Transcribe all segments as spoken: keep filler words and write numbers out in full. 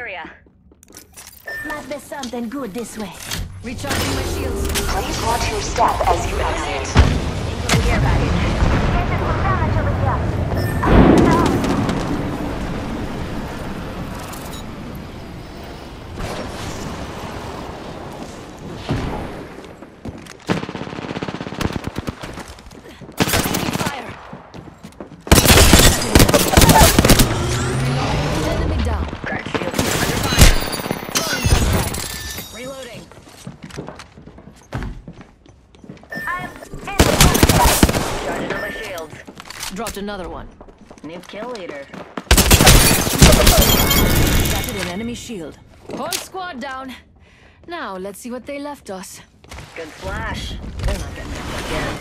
area. Might be something good this way. Recharging my shields. Please watch your step as you exit. Incoming care package. Enemy down. Crack shield under fire. Reloading. Charging on my shields. Dropped another one. New kill leader. Shattered an enemy shield. Whole squad down. Now let's see what they left us. Good flash. They're not getting this again.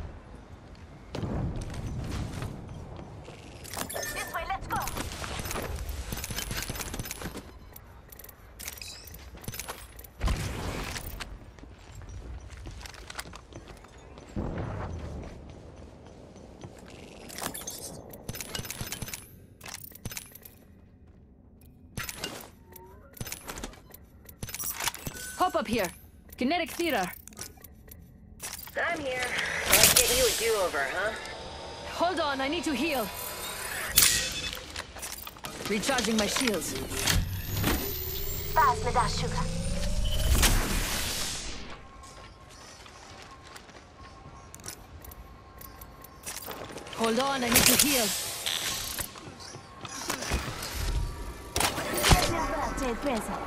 This way, let's go. Hop up here. Kinetic theater. I'm here. Let's get you a do-over, huh? Hold on, I need to heal. Recharging my shields. Pass me that sugar. Hold on, I need to heal. Here's your birthday present.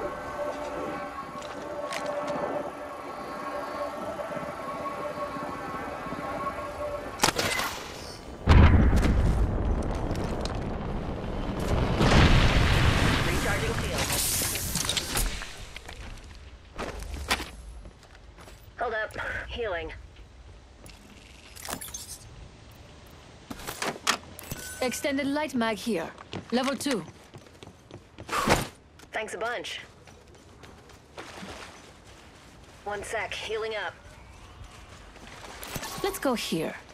Recharging shield. Hold up. Healing. Extended light mag here. Level two. Thanks a bunch. One sec. Healing up. Let's go here.